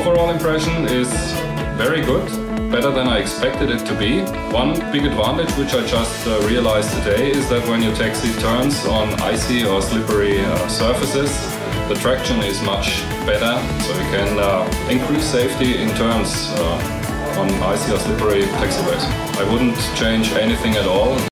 Overall impression is very good, better than I expected it to be. One big advantage which I just realized today is that when your taxi turns on icy or slippery surfaces, the traction is much better, so you can increase safety in turns on icy or slippery taxiways. I wouldn't change anything at all.